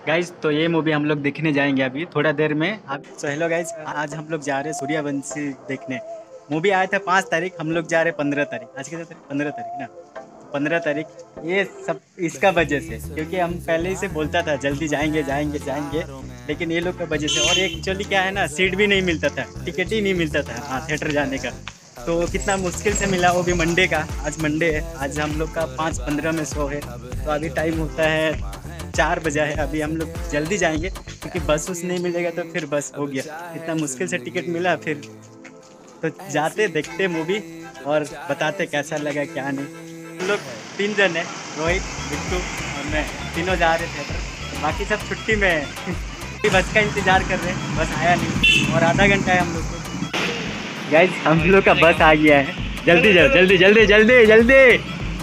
Guys तो ये movie हम लोग देखने जाएंगे अभी थोड़ा देर में। अब तो हेलो गाइज, आज हम लोग जा रहे हैं सूर्यवंशी देखने। मूवी आया था 5 तारीख, हम लोग जा रहे 15 तारीख। आज की तारीख 15 तारीख ना, 15 तारीख। ये सब इसका वजह से, क्योंकि हम पहले ही से बोलता था जल्दी जाएंगे जाएंगे जाएंगे, लेकिन ये लोग का वजह से। और एक्चुअली क्या है ना, सीट भी नहीं मिलता था, टिकट ही नहीं मिलता था हाँ थिएटर जाने का। तो कितना मुश्किल से मिला, वो भी मंडे का। आज मंडे है, आज हम लोग का 5:15 में शो है। तो अभी टाइम होता है 4 बजा है। अभी हम लोग जल्दी जाएंगे क्योंकि बस उस नहीं मिलेगा तो फिर बस हो गया। इतना मुश्किल से टिकट मिला, फिर तो जाते देखते मूवी और बताते कैसा लगा क्या नहीं। हम लोग 3 जन हैं, रोहित, बिट्टू और मैं, तीनों जा रहे थिएटर। बाकी सब छुट्टी में है। बस का इंतज़ार कर रहे हैं, बस आया नहीं और आधा घंटा है हम लोग को। गाइस हम लोग का बस आ गया है, जल्दी जाओ, जल्दी जल्दी जल्दी जल्दी।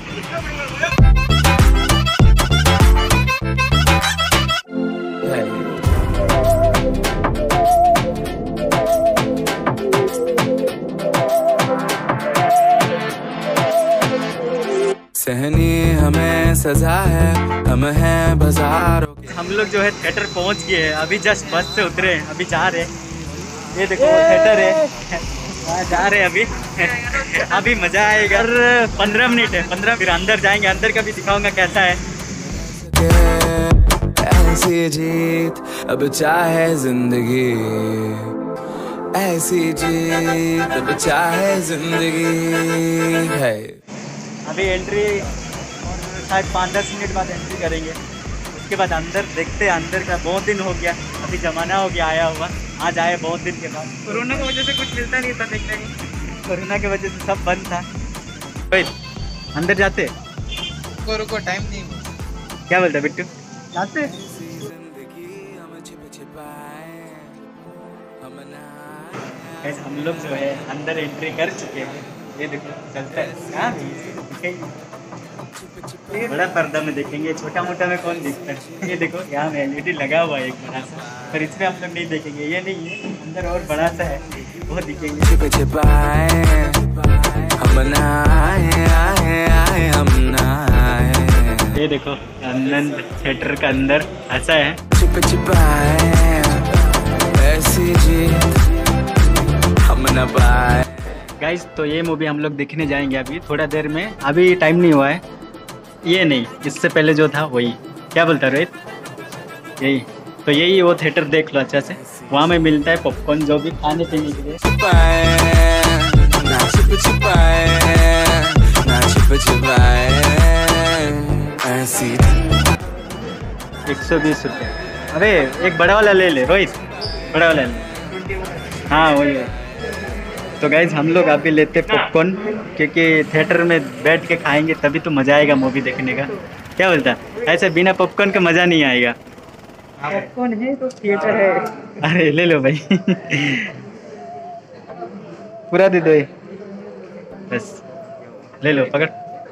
सहनी हमें सजा है, हम हैं बाजारों के। हम लोग जो है थिएटर पहुंच गए हैं, अभी जस्ट बस से उतरे हैं, अभी जा रहे हैं। ये देखो थिएटर है, जा रहे हैं अभी। अभी मजा आएगा। 15 मिनट है, 15 फिर अंदर जाएंगे, अंदर का भी दिखाऊंगा कैसा है। ऐसी जीत अब चाहे जिंदगी, ऐसी जीत अब चाहे जिंदगी है। अभी एंट्री और शायद 5-10 मिनट बाद एंट्री करेंगे। उसके बाद अंदर देखते हैं, अंदर का बहुत दिन हो गया, अभी ज़माना हो गया आया हुआ। आज आए बहुत दिन के बाद। कोरोना की वजह से कुछ मिलता नहीं था देखने को, कोरोना की वजह से सब बंद था। भाई अंदर जाते को टाइम नहीं, क्या बोलता बिट्टू, जाते? हम लोग जो है अंदर एंट्री कर चुके हैं। ये देखो चलता है, बड़ा पर्दा में देखेंगे, छोटा मोटा में कौन देखता है। ये देखो यहाँ में एलईडी लगा हुआ है एक बड़ा सा, पर इसमें हम लोग नहीं देखेंगे। ये नहीं है, अंदर और बड़ा सा है, वो दिखेंगे। ये देखो आनंद थिएटर का अंदर ऐसा है। गाइस तो ये मूवी हम लोग देखने जाएंगे अभी थोड़ा देर में। अभी टाइम नहीं हुआ है, ये नहीं, इससे पहले जो था वही। क्या बोलता रोहित? यही तो, यही वो थिएटर देख लो अच्छा से। वहाँ में मिलता है पॉपकॉर्न, जो भी खाने पीने के लिए। 120 रुपये। अरे एक बड़ा वाला ले ले रोहित, बड़ा वाला ले। हाँ वही है। तो गाइज हम लोग अभी लेते पॉपकॉर्न, क्योंकि थिएटर में बैठ के खाएंगे तभी तो मज़ा आएगा मूवी देखने का। क्या बोलता है? ऐसे बिना पॉपकॉर्न का मज़ा नहीं आएगा। पॉपकॉर्न है तो थिएटर है। अरे ले लो भाई। पूरा दे दो ये, बस ले लो, पकड़।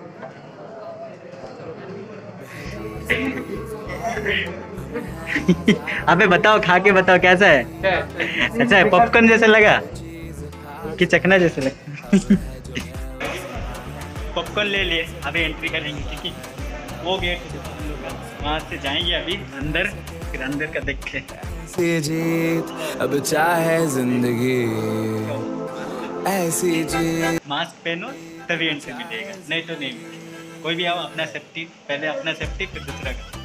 अबे बताओ, खा के बताओ कैसा है। अच्छा है, पॉपकॉर्न जैसा लगा कि चखना जैसे लगा। पॉपकॉर्न ले लिए, अभी एंट्री करेंगे क्योंकि वो गेट हम लोग वहाँ से जाएंगे अभी अंदर, फिर अंदर का देखें। ऐसी जीत अब चाहे जिंदगी, ऐसी जीत। मास्क पहनो तभी एंट्री मिलेगा, नहीं तो नहीं। कोई भी आओ, अपना सेफ्टी पहले, अपना सेफ्टी फिर दूसरा का।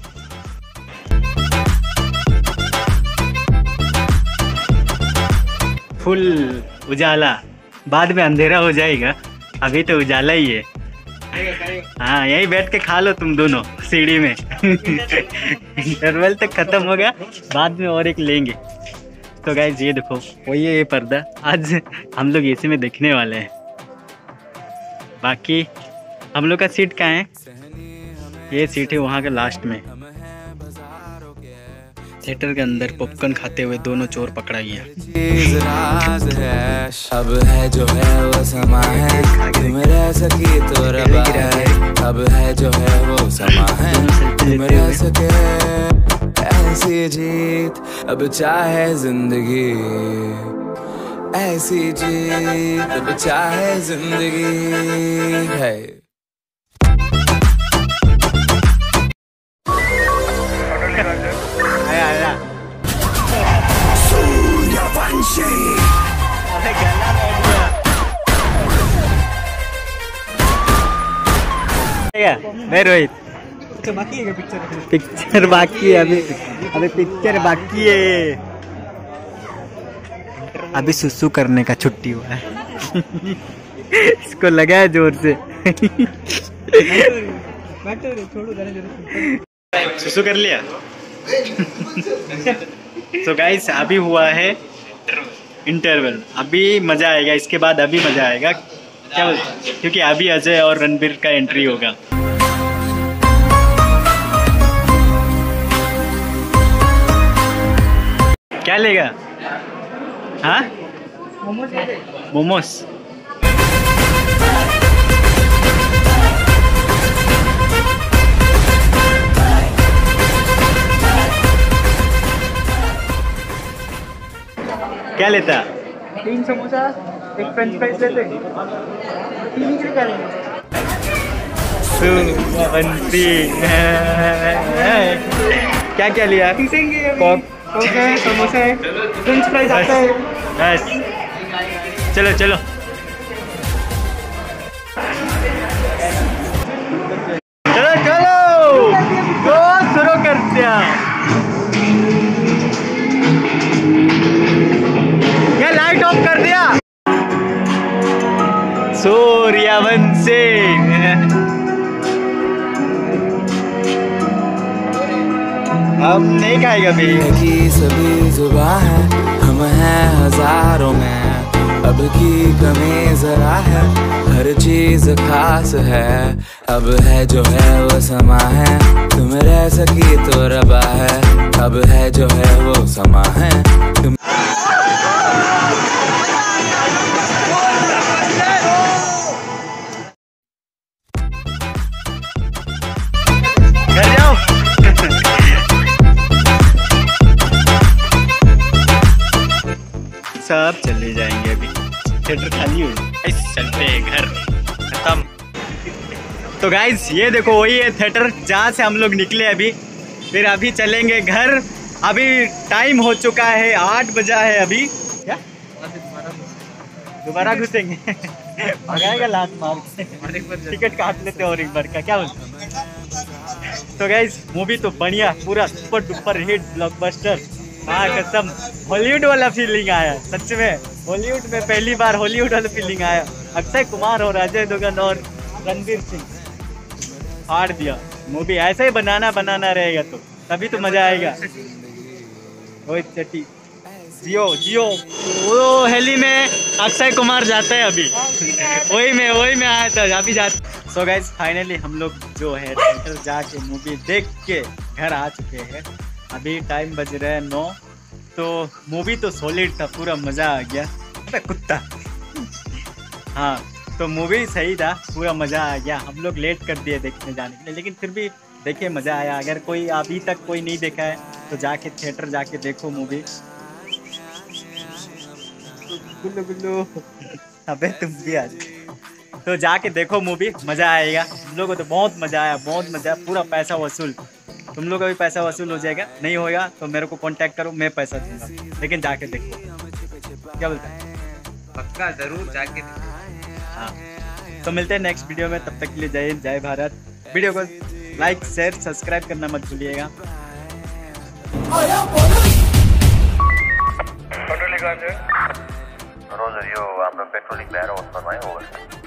फुल उजाला, बाद में अंधेरा हो जाएगा, अभी तो उजाला ही है। हाँ यहीं बैठ के खा लो तुम दोनों सीढ़ी में। इंटरवल तक खत्म होगा, बाद में और एक लेंगे। तो गाइस ये देखो वही है ये पर्दा, आज हम लोग एसी में देखने वाले हैं। बाकी हम लोग का सीट कहाँ है? ये सीट है वहाँ के लास्ट में। थिएटर के अंदर पॉपकॉर्न खाते हुए दोनों चोर पकड़ा गया। अब है जो है वो समा है, तुम रह सकी तो रबा है। अब है जो है वो समा है, तुम रह सके। ऐसी जीत अब चाहे जिंदगी, ऐसी जीत अब चाहे जिंदगी है। गया मैं रोहित। अच्छा बाकी है पिक्चर? पिक्चर बाकी है अभी, अभी पिक्चर बाकी है। अभी सुसु करने का छुट्टी हुआ है। इसको लगा है जोर से। सुसु कर लिया। तो गाइस अभी हुआ है इंटरवल, अभी मजा आएगा, इसके बाद अभी मजा आएगा। क्या बोलते, क्योंकि अभी अजय और रणबीर का एंट्री होगा। क्या लेगा? हाँ मोमोस। क्या लेता? 3 समोसा, एक फ्रेंच फ्राइज लेते। 3 ही क्या लेंगे? क्या क्या लिया? कोक है, समोसा है, फ्रेंच फ्राइज आता है। बस चलो चलो। चलो चलो तो शुरू करते हैं। क्या लाइट ऑफ कर दिया? सूर्यवंशी अब नहीं खाएगा भी। की सभी जुबां है, हम हैं हजारों में, अब की कमी जरा है, हर चीज खास है। अब है जो है वो समा है, तुम रह सकी तो रबा है। अब है जो है वो समा है, तुम घर जाओ। सब चले जाएंगे, अभी थिएटर खाली हो जाए, चलते हैं घर, खत्म। तो गाइस ये देखो वही है थिएटर जहाँ से हम लोग निकले अभी, फिर अभी चलेंगे घर। अभी टाइम हो चुका है 8 बजा है अभी। क्या दोबारा घुसेंगे? भगाएगा लात मार के। टिकट काट लेते और एक बार का, क्या बोलते? तो गाइस मूवी तो बढ़िया, पूरा सुपर डुपर हिट ब्लॉकबस्टर। हाँ कसम, हॉलीवुड वाला फीलिंग आया सच में। हॉलीवुड में पहली बार हॉलीवुड वाला फीलिंग आया। अक्षय कुमार और अजय देवगन और रणवीर सिंह फाड़ दिया। मूवी ऐसा ही बनाना रहेगा तो तभी तो मजा आएगा। रोहित शेट्टी जियो जियो वो हेली में अक्षय कुमार जाता है अभी। वही में आया था अभी जाते। सो गाइस फाइनली हम लोग जो है थिएटर जाके मूवी देख के घर आ चुके हैं। अभी टाइम बज रहा है 9। तो मूवी तो सॉलिड था, पूरा मज़ा आ गया। अबे कुत्ता। हाँ तो मूवी सही था, पूरा मज़ा आ गया। हम लोग लेट कर दिए देखने जाने के लिए, लेकिन फिर भी देखिए मज़ा आया। अगर कोई अभी तक कोई नहीं देखा है तो जाके थिएटर जाके देखो मूवी। गुल्लू गुल्लू अबे तुम भी आ जाओ। तो जाके देखो मूवी, मज़ा आएगा। हम लोगों को तो बहुत मज़ा आया, बहुत मज़ा। पूरा पैसा वसूल। तुम लोग का भी पैसा वसूल हो जाएगा। नहीं होगा तो मेरे को कांटेक्ट करो, मैं पैसा दूंगा। लेकिन जाके देखो, क्या बोलता है? पक्का जरूर जाके देखो। हाँ तो मिलते हैं नेक्स्ट वीडियो में, तब तक के लिए जय हिंद जय भारत। वीडियो को लाइक शेयर सब्सक्राइब करना मत भूलिएगा। Rosario, I'm a petrolling man on my own.